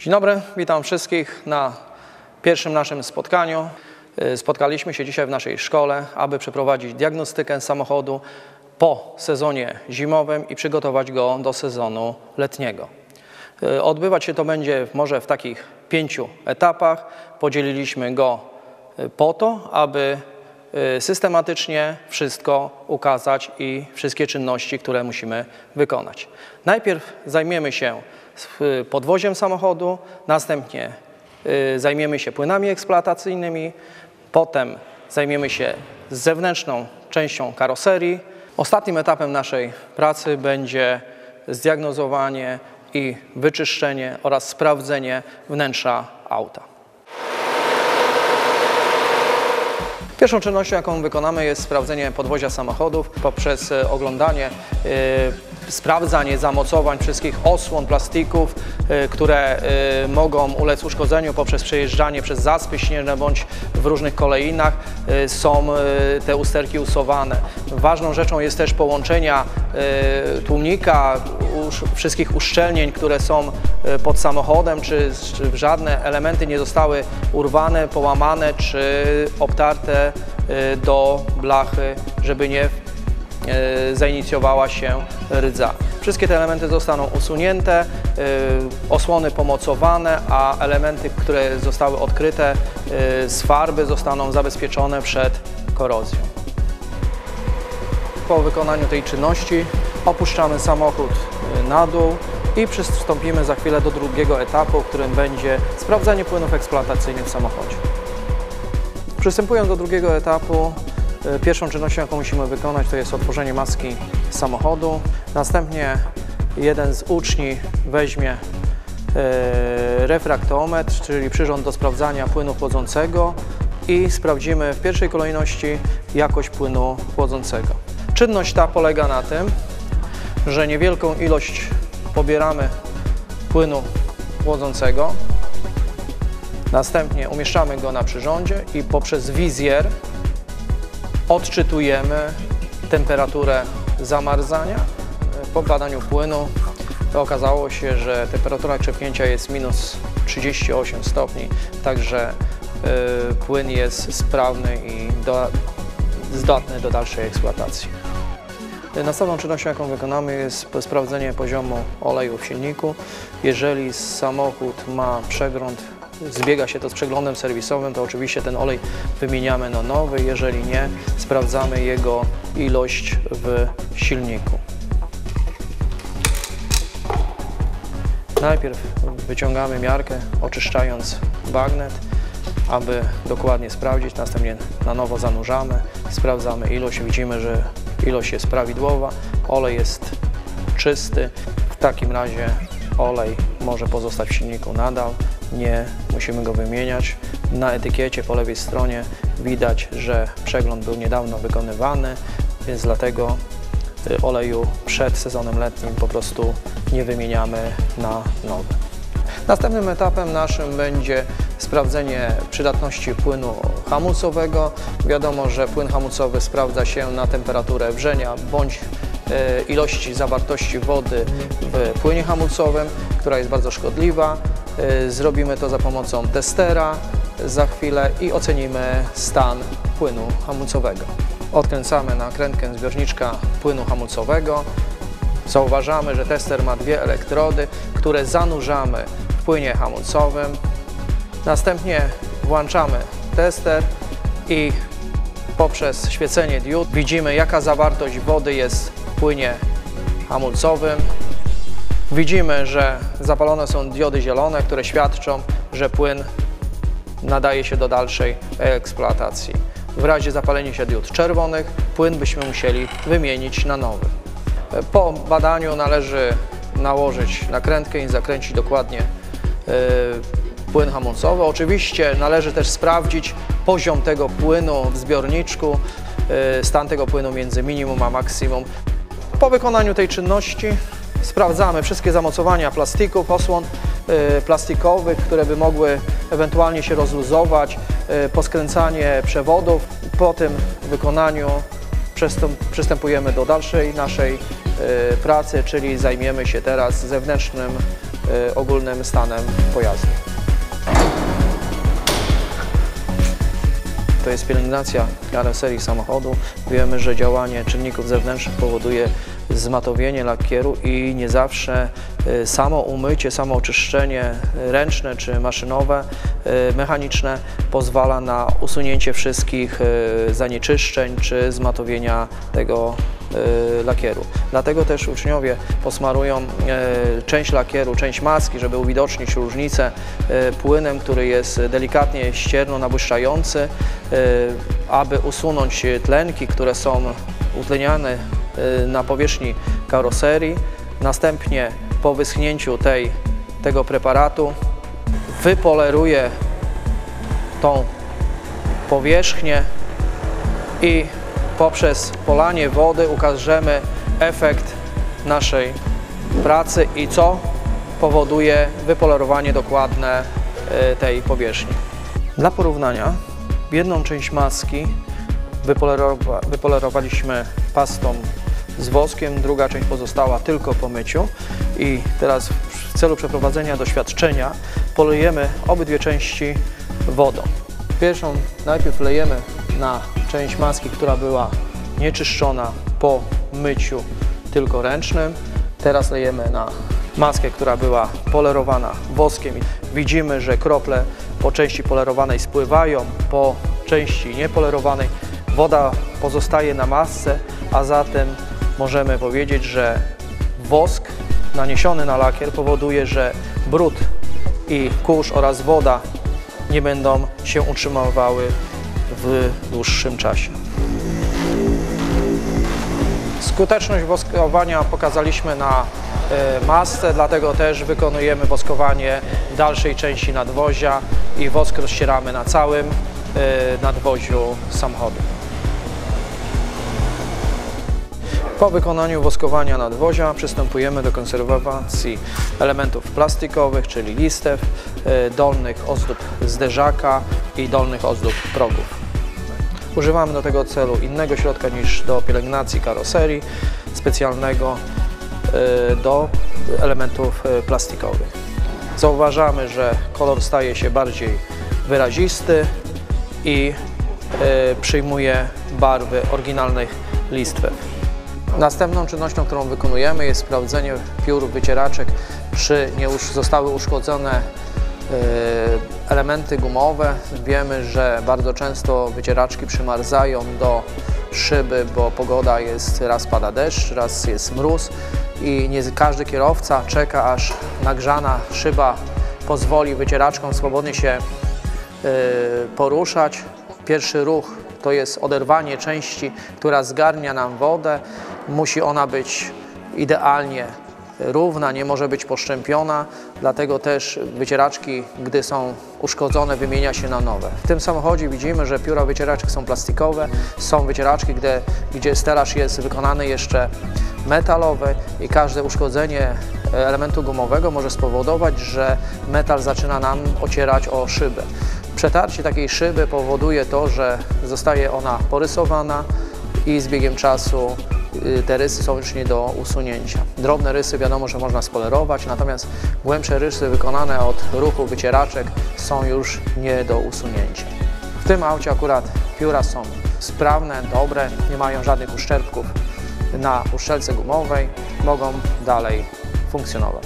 Dzień dobry, witam wszystkich na pierwszym naszym spotkaniu. Spotkaliśmy się dzisiaj w naszej szkole, aby przeprowadzić diagnostykę samochodu po sezonie zimowym i przygotować go do sezonu letniego. Odbywać się to będzie może w takich 5 etapach. Podzieliliśmy go po to, aby systematycznie wszystko ukazać i wszystkie czynności, które musimy wykonać. Najpierw zajmiemy się podwoziem samochodu, następnie zajmiemy się płynami eksploatacyjnymi, potem zajmiemy się zewnętrzną częścią karoserii. Ostatnim etapem naszej pracy będzie zdiagnozowanie i wyczyszczenie oraz sprawdzenie wnętrza auta. Pierwszą czynnością, jaką wykonamy, jest sprawdzenie podwozia samochodów poprzez oglądanie, sprawdzanie zamocowań wszystkich osłon, plastików, które mogą ulec uszkodzeniu poprzez przejeżdżanie przez zaspy śnieżne bądź w różnych kolejnach. Są te usterki usuwane. Ważną rzeczą jest też połączenia tłumnika, wszystkich uszczelnień, które są pod samochodem, czy żadne elementy nie zostały urwane, połamane czy obtarte do blachy, żeby nie zainicjowała się rydza. Wszystkie te elementy zostaną usunięte, osłony pomocowane, a elementy, które zostały odkryte z farby, zostaną zabezpieczone przed korozją. Po wykonaniu tej czynności opuszczamy samochód na dół i przystąpimy za chwilę do drugiego etapu, którym będzie sprawdzanie płynów eksploatacyjnych w samochodzie. Przystępując do drugiego etapu, pierwszą czynnością, jaką musimy wykonać, to jest otworzenie maski samochodu. Następnie jeden z uczni weźmie refraktometr, czyli przyrząd do sprawdzania płynu chłodzącego i sprawdzimy w pierwszej kolejności jakość płynu chłodzącego. Czynność ta polega na tym, że niewielką ilość pobieramy płynu chłodzącego, następnie umieszczamy go na przyrządzie i poprzez wizjer odczytujemy temperaturę zamarzania. Po badaniu płynu okazało się, że temperatura krzepnięcia jest minus 38 stopni, także płyn jest sprawny i zdatny do dalszej eksploatacji. Następną czynnością, jaką wykonamy, jest sprawdzenie poziomu oleju w silniku. Jeżeli samochód ma przegląd, zbiega się to z przeglądem serwisowym, to oczywiście ten olej wymieniamy na nowy. Jeżeli nie, sprawdzamy jego ilość w silniku. Najpierw wyciągamy miarkę, oczyszczając bagnet, aby dokładnie sprawdzić. Następnie na nowo zanurzamy, sprawdzamy ilość. Widzimy, że ilość jest prawidłowa, olej jest czysty. W takim razie olej może pozostać w silniku nadal. Nie musimy go wymieniać. Na etykiecie po lewej stronie widać, że przegląd był niedawno wykonywany, więc dlatego oleju przed sezonem letnim po prostu nie wymieniamy na nowy. Następnym etapem naszym będzie sprawdzenie przydatności płynu hamulcowego. Wiadomo, że płyn hamulcowy sprawdza się na temperaturę wrzenia bądź ilości zawartości wody w płynie hamulcowym, która jest bardzo szkodliwa. Zrobimy to za pomocą testera za chwilę i ocenimy stan płynu hamulcowego. Odkręcamy nakrętkę zbiorniczka płynu hamulcowego. Zauważamy, że tester ma 2 elektrody, które zanurzamy w płynie hamulcowym. Następnie włączamy tester i poprzez świecenie diod widzimy, jaka zawartość wody jest w płynie hamulcowym. Widzimy, że zapalone są diody zielone, które świadczą, że płyn nadaje się do dalszej eksploatacji. W razie zapalenia się diod czerwonych płyn byśmy musieli wymienić na nowy. Po badaniu należy nałożyć nakrętkę i zakręcić dokładnie płyn hamulcowy. Oczywiście należy też sprawdzić poziom tego płynu w zbiorniczku, stan tego płynu między minimum a maksimum. Po wykonaniu tej czynności sprawdzamy wszystkie zamocowania plastików, osłon plastikowych, które by mogły ewentualnie się rozluzować, poskręcanie przewodów. Po tym wykonaniu przystępujemy do dalszej naszej pracy, czyli zajmiemy się teraz zewnętrznym ogólnym stanem pojazdu. To jest pielęgnacja karoserii samochodu. Wiemy, że działanie czynników zewnętrznych powoduje zmatowienie lakieru i nie zawsze samo umycie, samo oczyszczenie ręczne czy maszynowe, mechaniczne pozwala na usunięcie wszystkich zanieczyszczeń czy zmatowienia tego lakieru. Dlatego też uczniowie posmarują część lakieru, część maski, żeby uwidocznić różnicę, płynem, który jest delikatnie ścierno-nabłyszczający, aby usunąć tlenki, które są utleniane na powierzchni karoserii. Następnie po wyschnięciu tego preparatu wypoleruje tą powierzchnię i poprzez polanie wody ukażemy efekt naszej pracy i co powoduje wypolerowanie dokładne tej powierzchni. Dla porównania jedną część maski wypolerowaliśmy pastą z woskiem, druga część pozostała tylko po myciu i teraz w celu przeprowadzenia doświadczenia polejemy obydwie części wodą. Pierwszą najpierw lejemy na część maski, która była nieczyszczona po myciu tylko ręcznym. Teraz lejemy na maskę, która była polerowana woskiem. Widzimy, że krople po części polerowanej spływają, po części niepolerowanej woda pozostaje na masce, a zatem możemy powiedzieć, że wosk naniesiony na lakier powoduje, że brud i kurz oraz woda nie będą się utrzymywały w dłuższym czasie. Skuteczność woskowania pokazaliśmy na masce, dlatego też wykonujemy woskowanie w dalszej części nadwozia i wosk rozcieramy na całym nadwoziu samochodu. Po wykonaniu woskowania nadwozia przystępujemy do konserwacji elementów plastikowych, czyli listew, dolnych ozdób zderzaka i dolnych ozdób progów. Używamy do tego celu innego środka niż do pielęgnacji karoserii, specjalnego do elementów plastikowych. Zauważamy, że kolor staje się bardziej wyrazisty i przyjmuje barwy oryginalnych listwew. Następną czynnością, którą wykonujemy, jest sprawdzenie piór wycieraczek, czy nie zostały uszkodzone elementy gumowe. Wiemy, że bardzo często wycieraczki przymarzają do szyby, bo pogoda jest, raz pada deszcz, raz jest mróz i nie każdy kierowca czeka, aż nagrzana szyba pozwoli wycieraczkom swobodnie się poruszać. Pierwszy ruch to jest oderwanie części, która zgarnia nam wodę. Musi ona być idealnie równa, nie może być poszczępiona, dlatego też wycieraczki, gdy są uszkodzone, wymienia się na nowe. W tym samochodzie widzimy, że pióra wycieraczek są plastikowe, są wycieraczki, gdzie stelaż jest wykonany jeszcze metalowy i każde uszkodzenie elementu gumowego może spowodować, że metal zaczyna nam ocierać o szybę. Przetarcie takiej szyby powoduje to, że zostaje ona porysowana i z biegiem czasu te rysy są już nie do usunięcia. Drobne rysy wiadomo, że można spolerować, natomiast głębsze rysy wykonane od ruchu wycieraczek są już nie do usunięcia. W tym aucie akurat pióra są sprawne, dobre, nie mają żadnych uszczerbków na uszczelce gumowej, mogą dalej funkcjonować.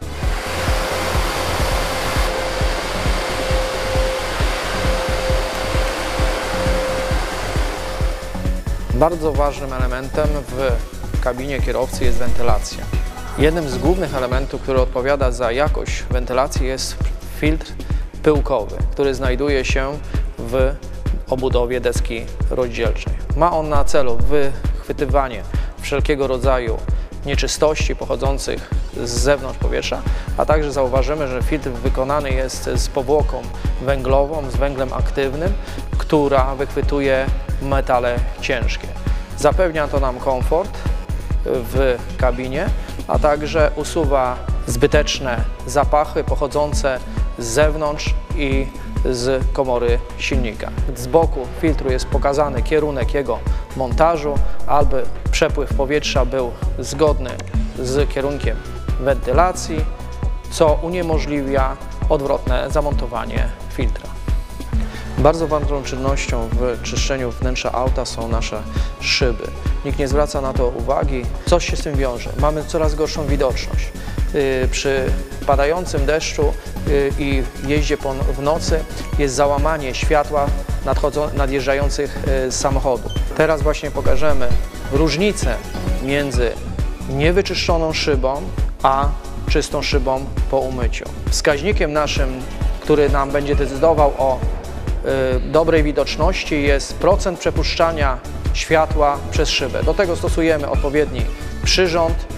Bardzo ważnym elementem w kabinie kierowcy jest wentylacja. Jednym z głównych elementów, który odpowiada za jakość wentylacji, jest filtr pyłkowy, który znajduje się w obudowie deski rozdzielczej. Ma on na celu wychwytywanie wszelkiego rodzaju nieczystości pochodzących z zewnątrz powietrza, a także zauważymy, że filtr wykonany jest z powłoką węglową, z węglem aktywnym, która wychwytuje metale ciężkie. Zapewnia to nam komfort w kabinie, a także usuwa zbyteczne zapachy pochodzące z zewnątrz i z komory silnika. Z boku filtru jest pokazany kierunek jego montażu, aby przepływ powietrza był zgodny z kierunkiem wentylacji co uniemożliwia odwrotne zamontowanie filtra. Bardzo ważną czynnością w czyszczeniu wnętrza auta są nasze szyby. Nikt nie zwraca na to uwagi. Coś się z tym wiąże. Mamy coraz gorszą widoczność. Przy padającym deszczu i jeździe w nocy jest załamanie światła nadjeżdżających z samochodu. Teraz właśnie pokażemy różnicę między niewyczyszczoną szybą a czystą szybą po umyciu. Wskaźnikiem naszym, który nam będzie decydował o dobrej widoczności, jest procent przepuszczania światła przez szybę. Do tego stosujemy odpowiedni przyrząd,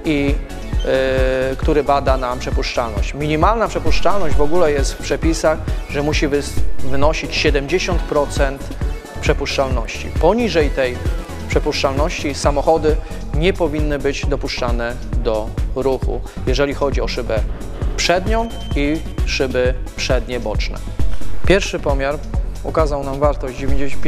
który bada nam przepuszczalność. Minimalna przepuszczalność w ogóle jest w przepisach, że musi wynosić 70% przepuszczalności. Poniżej tej przepuszczalności samochody nie powinny być dopuszczane do ruchu, jeżeli chodzi o szybę przednią i szyby przednie boczne. Pierwszy pomiar ukazał nam wartość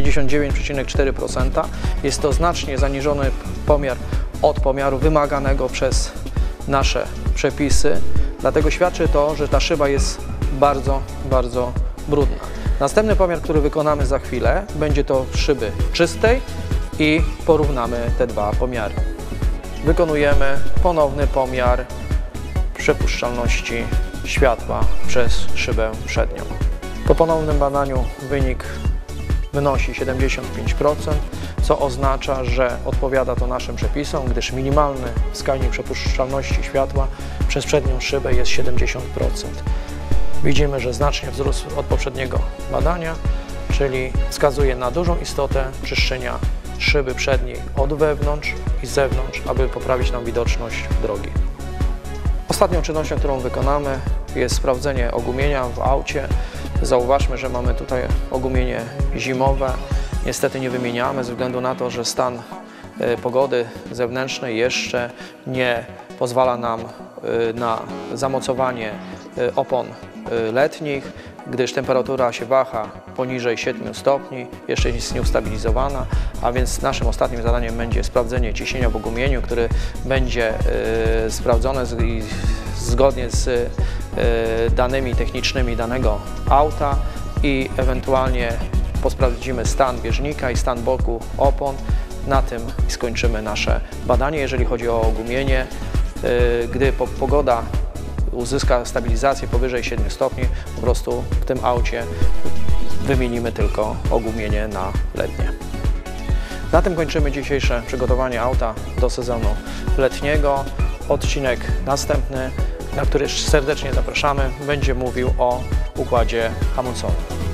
59,4%. Jest to znacznie zaniżony pomiar od pomiaru wymaganego przez nasze przepisy. Dlatego świadczy to, że ta szyba jest bardzo, bardzo brudna. Następny pomiar, który wykonamy za chwilę, będzie to szyby czystej i porównamy te dwa pomiary. Wykonujemy ponowny pomiar przepuszczalności światła przez szybę przednią. Po ponownym badaniu wynik wynosi 75%, co oznacza, że odpowiada to naszym przepisom, gdyż minimalny wskaźnik przepuszczalności światła przez przednią szybę jest 70%. Widzimy, że znacznie wzrósł od poprzedniego badania, czyli wskazuje na dużą istotę czyszczenia szyby przedniej od wewnątrz i z zewnątrz, aby poprawić nam widoczność drogi. Ostatnią czynnością, którą wykonamy, jest sprawdzenie ogumienia w aucie. Zauważmy, że mamy tutaj ogumienie zimowe. Niestety nie wymieniamy ze względu na to, że stan pogody zewnętrznej jeszcze nie pozwala nam na zamocowanie opon letnich, gdyż temperatura się waha poniżej 7 stopni, jeszcze jest nieustabilizowana, a więc naszym ostatnim zadaniem będzie sprawdzenie ciśnienia w ogumieniu, które będzie sprawdzone zgodnie z danymi technicznymi danego auta i ewentualnie posprawdzimy stan bieżnika i stan boku opon. Na tym skończymy nasze badanie, jeżeli chodzi o ogumienie. Gdy pogoda uzyska stabilizację powyżej 7 stopni, po prostu w tym aucie wymienimy tylko ogumienie na letnie. Na tym kończymy dzisiejsze przygotowanie auta do sezonu letniego. Odcinek następny, na który serdecznie zapraszamy, będzie mówił o układzie hamulcowym.